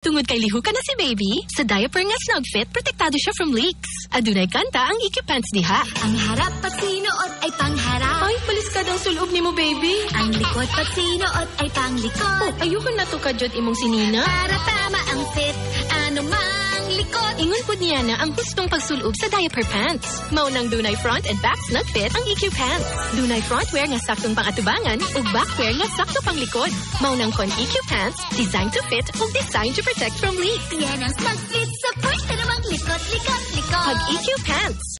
Tungod kay lihukan na si baby, sa diaper nga snug fit, protektado siya from leaks. Adunay kanta ang EQ Pants diha. Ang harap pag sinuot ay pangharap. Ay, palis ka daw sulog ni mo, baby. Ang likod pag sinuot ay panglikod. Oh, ayoko na to kadyot imong sinina. Para tama ang fit, ano mang likod. Ingon po niya na ang hustong pagsulob sa diaper pants. Maunang dunay front and back snug fit ang EQ Pants. Dunay frontwear nga saktong pangatubangan ug backwear nga sakto pang likod. Maunang kon EQ Pants, designed to fit ug designed to protect from leaks. Yan ang snug fit sa push na namang likod, likod, likod. Pag EQ Pants.